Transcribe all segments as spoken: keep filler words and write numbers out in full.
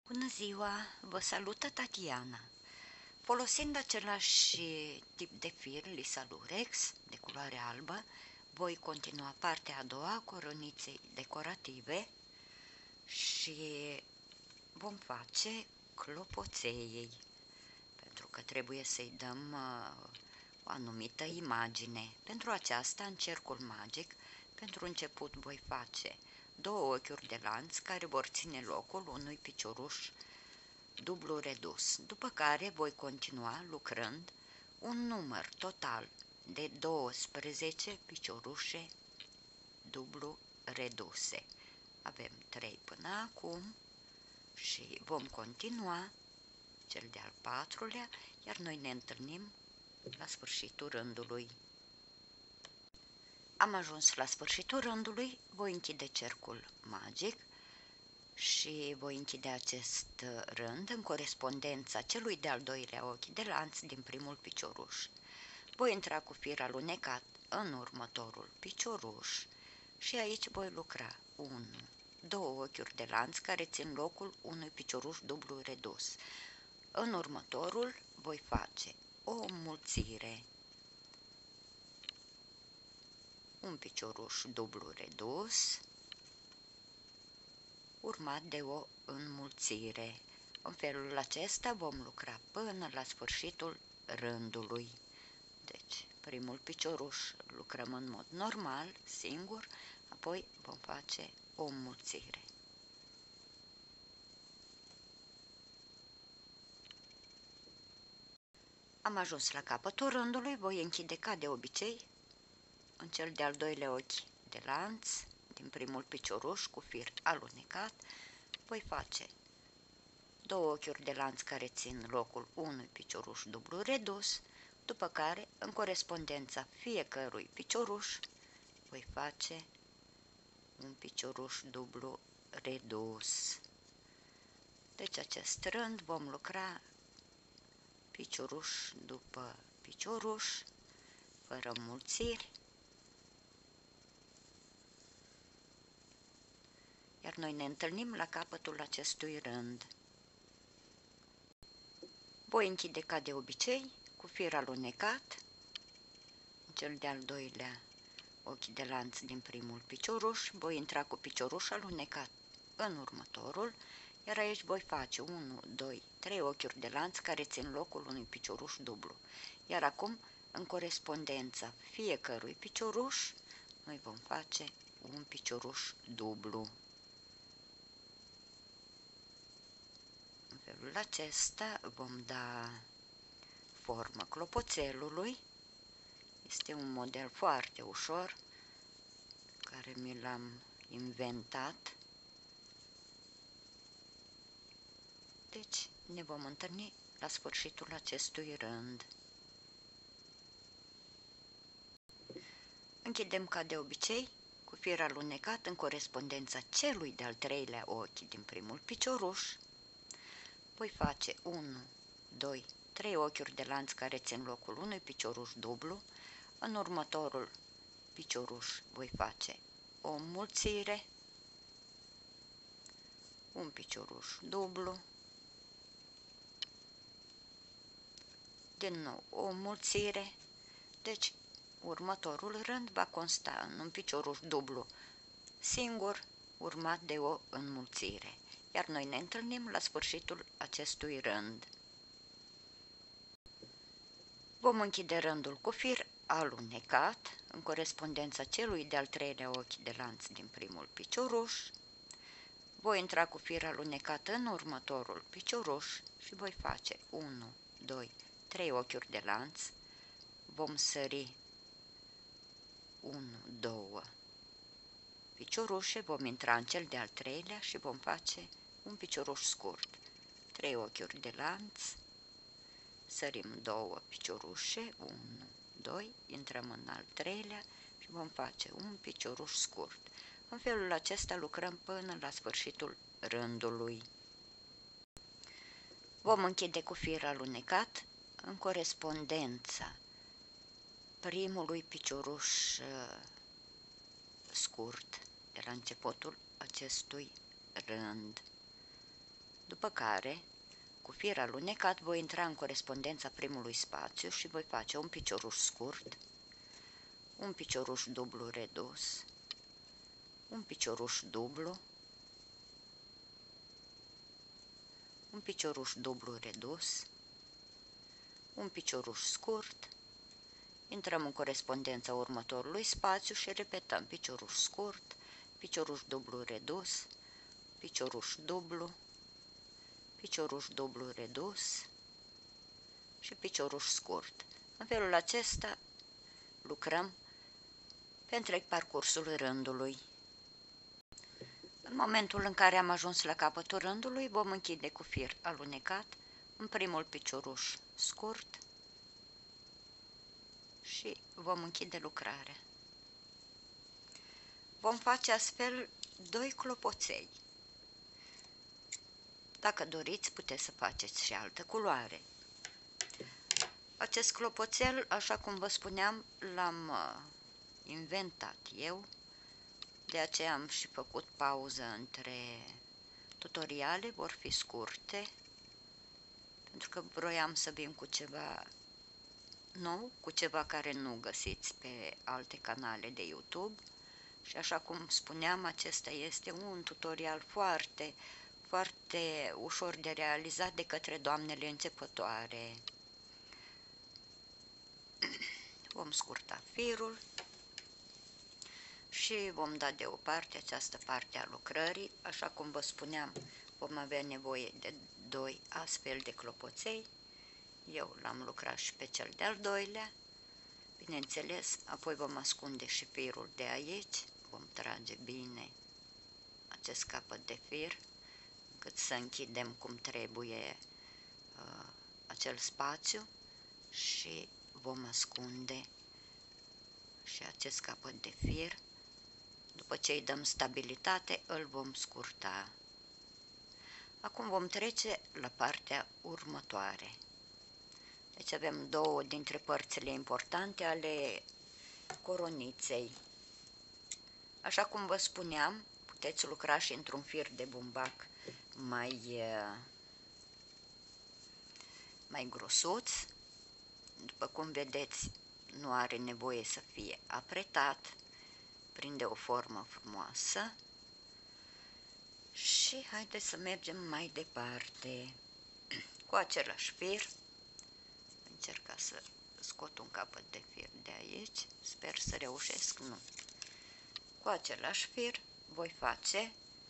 Bună ziua! Vă salută Tatiana. Folosind același tip de fir Lisalurex de culoare albă, voi continua partea a doua a coroniței decorative și vom face clopoței, pentru că trebuie să-i dăm uh, o anumită imagine. Pentru aceasta, în cercul magic, pentru început voi face două ochiuri de lanț care vor ține locul unui picioruș dublu redus, după care voi continua lucrând un număr total de douăsprezece piciorușe dublu reduse. Avem trei până acum și vom continua cel de-al patrulea, iar noi ne întâlnim la sfârșitul rândului. Am ajuns la sfârșitul rândului, voi închide cercul magic și voi închide acest rând în corespondența celui de-al doilea ochi de lanț din primul picioruș. Voi intra cu fir alunecat în următorul picioruș și aici voi lucra unu, două ochiuri de lanț care țin locul unui picioruș dublu redus. În următorul voi face o înmulțire, un picioruș dublu redus, urmat de o înmulțire. În felul acesta vom lucra până la sfârșitul rândului. Deci, primul picioruș lucrăm în mod normal, singur, apoi vom face o înmulțire. Am ajuns la capătul rândului, voi închide ca de obicei în cel de-al doilea ochi de lanț din primul picioruș cu fir alunecat. Voi face două ochiuri de lanț care țin locul unui picioruș dublu redus, după care, în corespondența fiecărui picioruș, voi face un picioruș dublu redus. Deci acest rând vom lucra picioruș după picioruș, fără mulțiri, iar noi ne întâlnim la capătul acestui rând. Voi închide ca de obicei cu fir alunecat în cel de-al doilea ochi de lanț din primul picioruș, voi intra cu picioruș alunecat în următorul, iar aici voi face unu, doi, trei ochiuri de lanț care țin locul unui picioruș dublu. Iar acum, în corespondența fiecărui picioruș, noi vom face un picioruș dublu. În felul acesta vom da formă clopoțelului. Este un model foarte ușor care mi l-am inventat. Deci ne vom întâlni la sfârșitul acestui rând. Închidem ca de obicei cu fir alunecat în corespondența celui de-al treilea ochi din primul picioruș. Voi face unu, doi, trei ochiuri de lanț care țin locul unui picioruș dublu. În următorul picioruș voi face o înmulțire, un picioruș dublu, din nou o înmulțire. Deci următorul rând va consta în un picioruș dublu singur, urmat de o înmulțire, iar noi ne întâlnim la sfârșitul acestui rând. Vom închide rândul cu fir alunecat în corespondența celui de-al treilea ochi de lanț din primul picioruș. Voi intra cu fir alunecat în următorul picioruș și voi face unu, doi, trei ochiuri de lanț. Vom sări unu, doi piciorușe, vom intra în cel de-al treilea și vom face un picioruș scurt. trei ochiuri de lanț, sărim două piciorușe, unu, doi, intrăm în al treilea și vom face un picioruș scurt. În felul acesta lucrăm până la sfârșitul rândului. Vom închide cu fir alunecat în corespondența primului picioruș scurt de la începutul acestui rând. După după care, cu fir alunecat, voi intra în corespondența primului spațiu și voi face un picioruș scurt, un picioruș dublu redus, un picioruș dublu, un picioruș dublu redus, un picioruș scurt, intrăm în corespondența următorului spațiu și repetăm picioruș scurt, picioruș dublu redus, picioruș dublu, picioruș dublu redus și picioruș scurt. În felul acesta lucrăm pe întreg parcursul rândului. În momentul în care am ajuns la capătul rândului, vom închide cu fir alunecat în primul picioruș scurt și vom închide lucrarea. Vom face astfel doi clopoței. Dacă doriți, puteți să faceți și altă culoare. Acest clopoțel, așa cum vă spuneam, l-am inventat eu, de aceea am și făcut pauză între tutoriale, vor fi scurte, pentru că vroiam să vin cu ceva nou, cu ceva care nu găsiți pe alte canale de YouTube. Și așa cum spuneam, acesta este un tutorial foarte, foarte ușor de realizat de către doamnele începătoare. Vom scurta firul și vom da deoparte această parte a lucrării. Așa cum vă spuneam, vom avea nevoie de doi astfel de clopoței. Eu l-am lucrat și pe cel de-al doilea. Bineînțeles, apoi vom ascunde și firul de aici. Vom trage bine acest capăt de fir, încât să închidem cum trebuie uh, acel spațiu și vom ascunde și acest capăt de fir. După ce îi dăm stabilitate, îl vom scurta. Acum vom trece la partea următoare. Deci avem două dintre părțile importante ale coroniței. Așa cum vă spuneam, puteți lucra și într-un fir de bumbac mai, mai grosuț. După cum vedeți, nu are nevoie să fie apretat, prinde o formă frumoasă. Și haideți să mergem mai departe. Cu același fir, încerca să scot un capăt de fir de aici, sper să reușesc, nu. Cu același fir voi face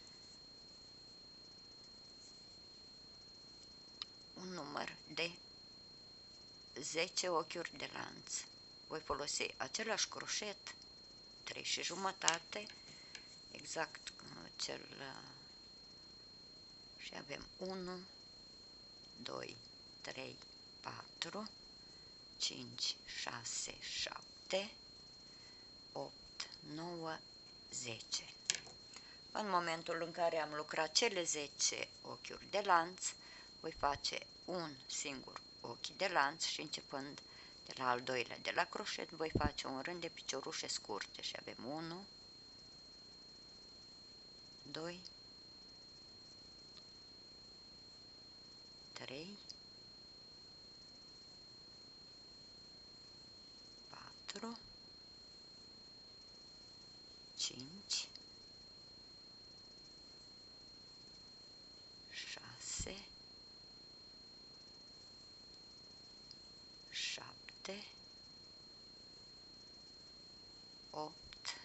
un număr de zece ochiuri de lanț. Voi folosi același croșet, trei și jumătate, exact cel, și avem unu, doi, trei, patru, cinci, șase, șapte, opt, nouă, zece. În momentul în care am lucrat cele zece ochiuri de lanț, voi face un singur ochi de lanț și începând de la al doilea de la croșet, voi face un rând de piciorușe scurte și avem unu, doi, trei, patru, cinci, șase, șapte, opt,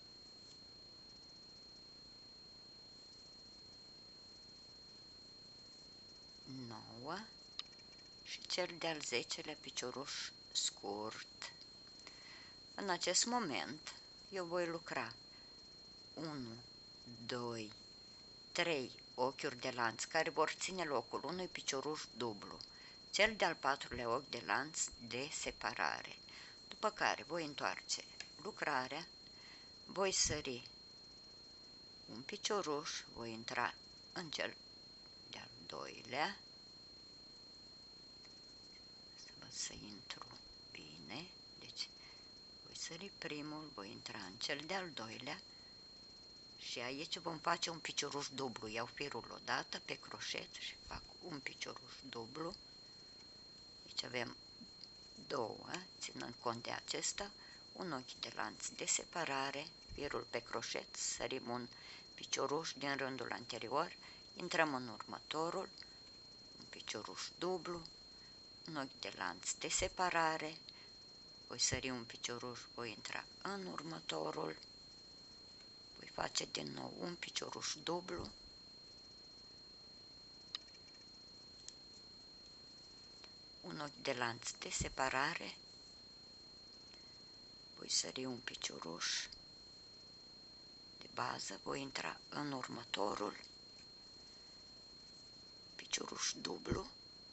nouă și cel de-al zecelea picioruș scurt. În acest moment eu voi lucra unu, doi, trei ochiuri de lanț care vor ține locul unui picioruș dublu, cel de-al patrulea ochi de lanț de separare, după care voi întoarce lucrarea, voi sări un picioruș, voi intra în cel de-al doilea, să văd să intru bine, deci voi sări primul, voi intra în cel de-al doilea și Și aici vom face un picioruș dublu. Iau firul odată pe croșet și fac un picioruș dublu. Aici avem două, ținând cont de acesta, un ochi de lanț de separare, firul pe croșet, sărim un picioruș din rândul anterior, intrăm în următorul, un picioruș dublu, un ochi de lanț de separare, voi sări un picioruș, voi intra în următorul, voi face din nou un picioruș dublu, un ochi de lanț de separare, voi sări un picioruș de bază, voi intra în următorul, picioruș dublu,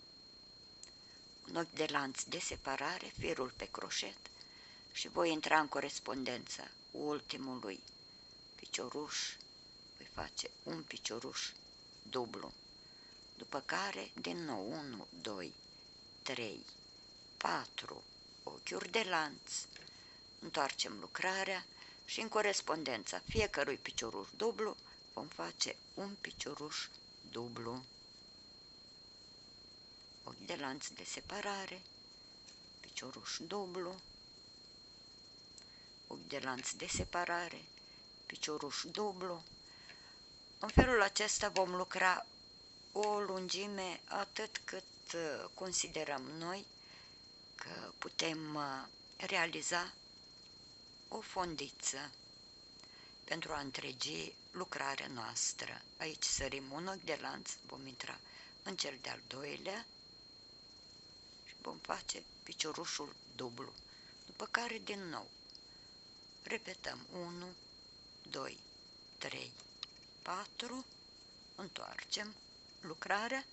un ochi de lanț de separare, firul pe croșet și voi intra în corespondența ultimului picioruș, voi face un picioruș dublu, după care din nou unu, doi, trei, patru ochiuri de lanț, întoarcem lucrarea și în corespondența fiecărui picioruș dublu vom face un picioruș dublu. Ochi de lanț de separare, picioruș dublu, ochi de lanț de separare, picioruș dublu. În felul acesta vom lucra o lungime atât cât considerăm noi că putem realiza o fondiță pentru a întregi lucrarea noastră. Aici sărim un ochi de lanț, vom intra în cel de-al doilea și vom face piciorușul dublu, după care din nou repetăm unu, doi, trei, patru, întoarcem lucrarea.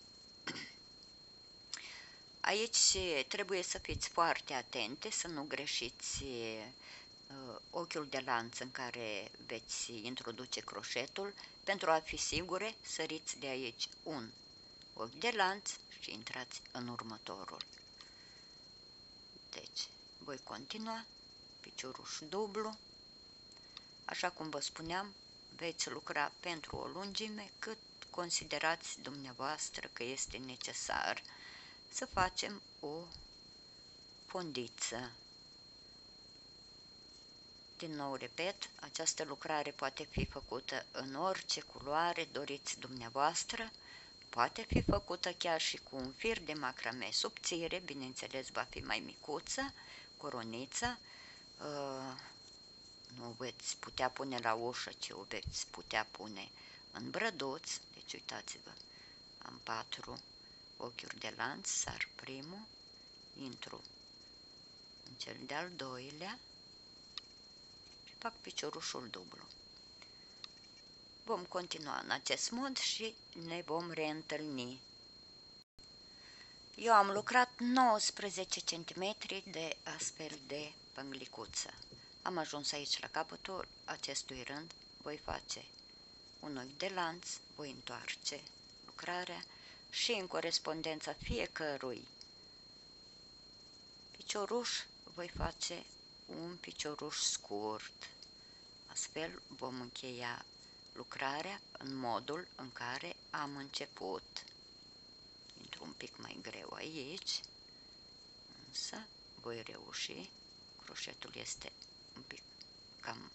Aici trebuie să fiți foarte atente, să nu greșiți uh, ochiul de lanț în care veți introduce croșetul. Pentru a fi sigure, săriți de aici un ochi de lanț și intrați în următorul. Deci, voi continua, picioruș dublu. Așa cum vă spuneam, veți lucra pentru o lungime cât considerați dumneavoastră că este necesar să facem o fondiță. Din nou repet, această lucrare poate fi făcută în orice culoare doriți dumneavoastră, poate fi făcută chiar și cu un fir de macrame subțire, bineînțeles va fi mai micuță, coronița, nu o veți putea pune la ușă, ci o veți putea pune în brăduț. Deci uitați-vă, am patru ochiuri de lanț, sar primul, intru în cel de-al doilea și fac piciorușul dublu. Vom continua în acest mod și ne vom reîntâlni. Eu am lucrat nouăsprezece centimetri de astfel de pânglicuță. Am ajuns aici la capătul acestui rând, voi face un ochi de lanț, voi întoarce lucrarea și în corespondența fiecărui picioruș voi face un picioruș scurt. Astfel vom încheia lucrarea în modul în care am început. Intru un pic mai greu aici, însă voi reuși. Croșetul este un pic cam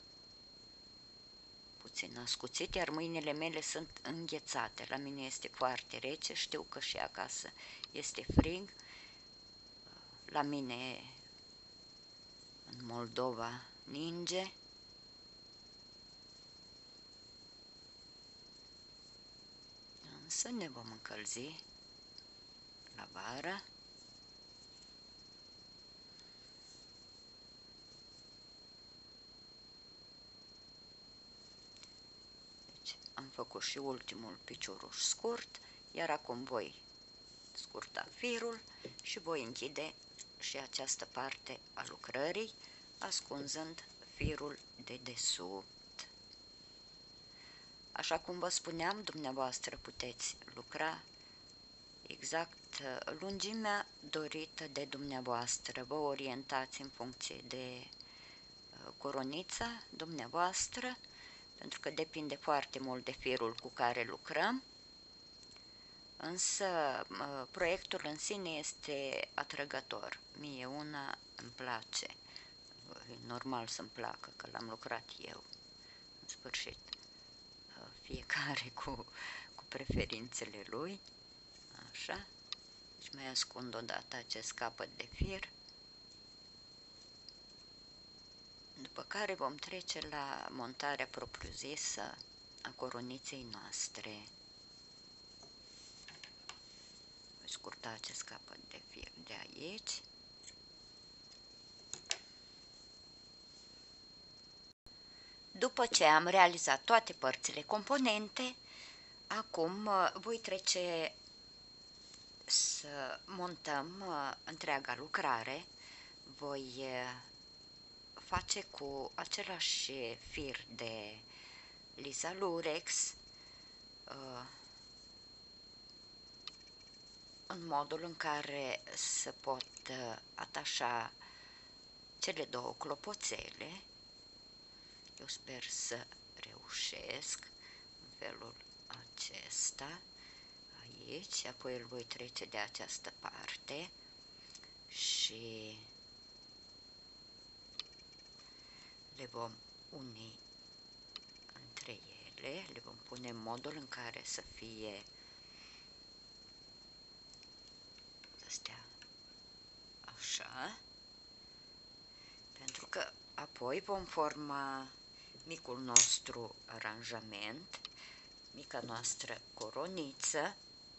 puțin ascuțit, iar mâinile mele sunt înghețate. La mine este foarte rece, știu că și acasă este frig. La mine în Moldova ninge. Însă ne vom încălzi la vară. Deci am făcut și ultimul picioruș scurt, iar acum voi scurta firul și voi închide și această parte a lucrării, ascunzând firul de desubt. Așa cum vă spuneam, dumneavoastră puteți lucra exact lungimea dorită de dumneavoastră. Vă orientați în funcție de coronița dumneavoastră. pentru că depinde foarte mult de firul cu care lucrăm, însă proiectul în sine este atrăgător. Mie una îmi place, e normal să-mi placă, că l-am lucrat eu, în sfârșit, fiecare cu, cu preferințele lui, așa. Și mai ascund odată acest capăt de fir, după care vom trece la montarea propriu-zisă a coroniței noastre. Voi scurta acest capăt de fir de aici. După ce am realizat toate părțile componente, acum voi trece să montăm întreaga lucrare. Voi face cu același fir de lisa lurex, în modul în care se pot atașa cele două clopoțele. Eu sper să reușesc în felul acesta, aici, apoi îl voi trece de această parte și le vom uni între ele, le vom pune în modul în care să fie, să stea așa, pentru că apoi vom forma micul nostru aranjament, mica noastră coroniță.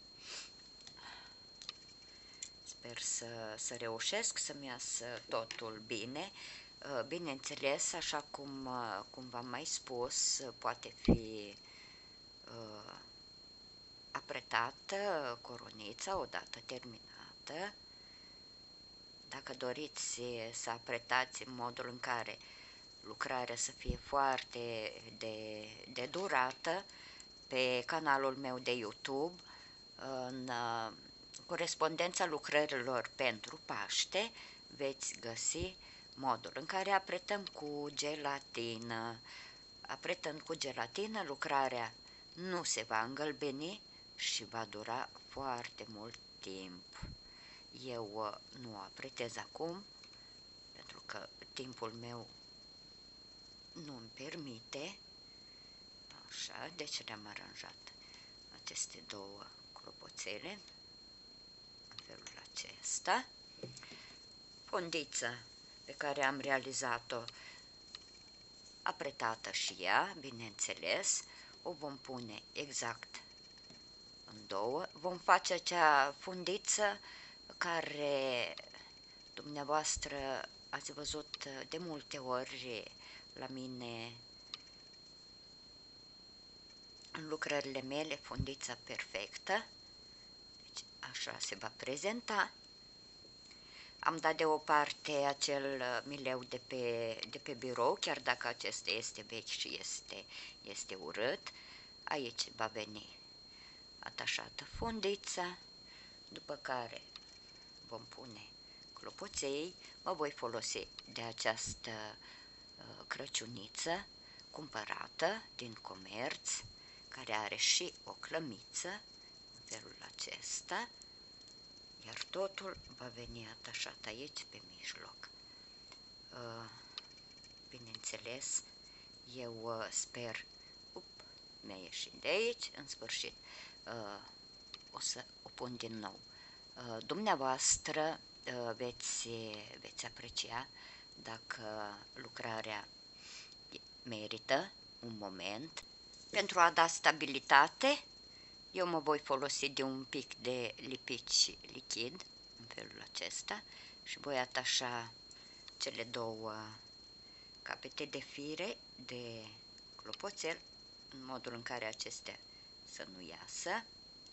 Sper să, să reușesc să-mi iasă totul bine. Bineînțeles, așa cum, cum v-am mai spus, poate fi uh, apretată coronița odată terminată. Dacă doriți să apretați în modul în care lucrarea să fie foarte de, de durată, pe canalul meu de YouTube, în corespondența lucrărilor pentru Paște, veți găsi modul în care apretăm cu gelatină. Apretând cu gelatină, lucrarea nu se va îngălbeni și va dura foarte mult timp. Eu nu apretez acum, pentru că timpul meu nu îmi permite. Așa, deci le-am aranjat aceste două clopoțele în felul acesta. Fondița pe care am realizat-o, apretată și ea, bineînțeles, o vom pune exact în două. Vom face acea fundiță care dumneavoastră ați văzut de multe ori la mine în lucrările mele, fundița perfectă. Deci așa se va prezenta. Am dat deoparte acel mileu de pe, de pe birou, chiar dacă acesta este vechi și este, este urât. Aici va veni atașată fundița, după care vom pune clopoței. Mă voi folosi de această uh, crăciuniță cumpărată din comerț, care are și o clămiță în felul acesta, iar totul va veni atașat aici pe mijloc. Uh, bineînțeles, eu uh, sper, up, mi-a ieșit de aici, în sfârșit, uh, o să o pun din nou. Uh, dumneavoastră uh, veți, veți aprecia dacă lucrarea merită un moment. Pentru a da stabilitate, eu mă voi folosi de un pic de lipici lichid, în felul acesta, și voi atașa cele două capete de fire de clopoțel, în modul în care acestea să nu iasă.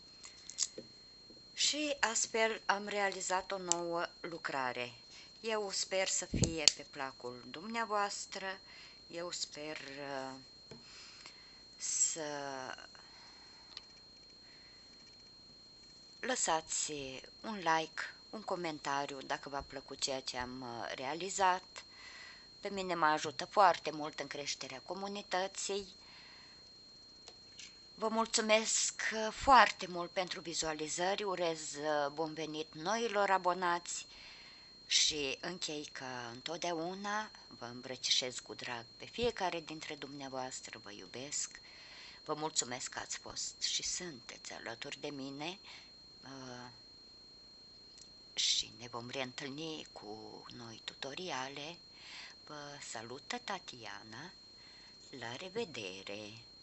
Și astfel am realizat o nouă lucrare. Eu sper să fie pe placul dumneavoastră, eu sper uh, să lăsați un like, un comentariu dacă v-a plăcut ceea ce am realizat. Pe mine mă ajută foarte mult în creșterea comunității Vă mulțumesc foarte mult pentru vizualizări, urez bun venit noilor abonați și închei că întotdeauna vă îmbrățișez cu drag pe fiecare dintre dumneavoastră, vă iubesc, vă mulțumesc că ați fost și sunteți alături de mine și ne vom reîntâlni cu noi tutoriale. Vă salută Tatiana, la revedere!